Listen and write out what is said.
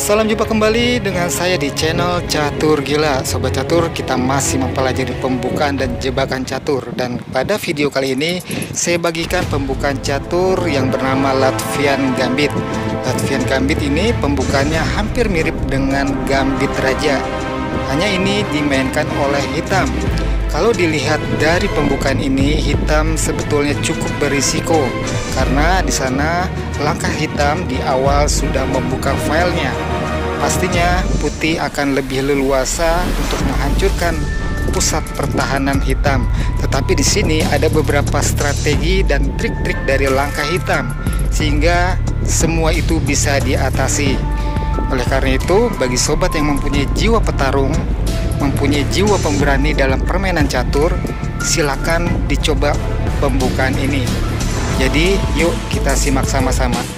Salam jumpa kembali dengan saya di channel Catur Gila. Sobat Catur, kita masih mempelajari pembukaan dan jebakan catur. Dan pada video kali ini saya bagikan pembukaan catur yang bernama Latvian Gambit. Latvian Gambit ini pembukaannya hampir mirip dengan Gambit Raja, hanya ini dimainkan oleh hitam. Kalau dilihat dari pembukaan ini, hitam sebetulnya cukup berisiko karena di sana langkah hitam di awal sudah membuka filenya. Pastinya putih akan lebih leluasa untuk menghancurkan pusat pertahanan hitam. Tetapi di sini ada beberapa strategi dan trik-trik dari langkah hitam sehingga semua itu bisa diatasi. Oleh karena itu, bagi sobat yang mempunyai jiwa petarung, mempunyai jiwa pemberani dalam permainan catur, silakan dicoba pembukaan ini. Jadi yuk kita simak sama-sama.